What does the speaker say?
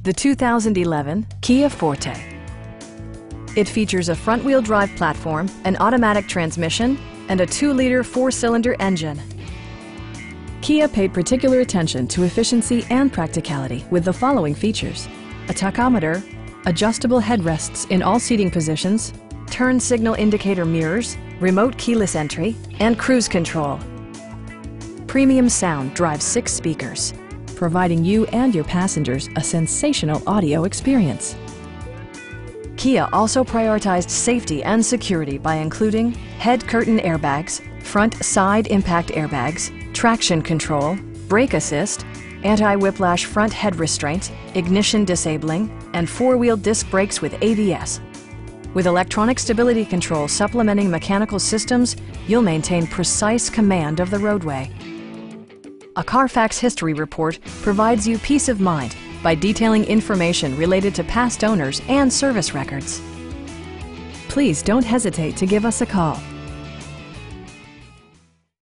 the 2011 Kia Forte. It features a front-wheel drive platform, an automatic transmission, and a 2-liter 4-cylinder engine. Kia paid particular attention to efficiency and practicality with the following features: a tachometer, adjustable headrests in all seating positions, turn signal indicator mirrors, remote keyless entry, and cruise control. Premium sound drives 6 speakers, providing you and your passengers a sensational audio experience. Kia also prioritized safety and security by including head curtain airbags, front side impact airbags, traction control, brake assist, anti-whiplash front head restraint, ignition disabling, and 4-wheel disc brakes with ABS. With electronic stability control supplementing mechanical systems, you'll maintain precise command of the roadway. A Carfax history report provides you peace of mind by detailing information related to past owners and service records. Please don't hesitate to give us a call.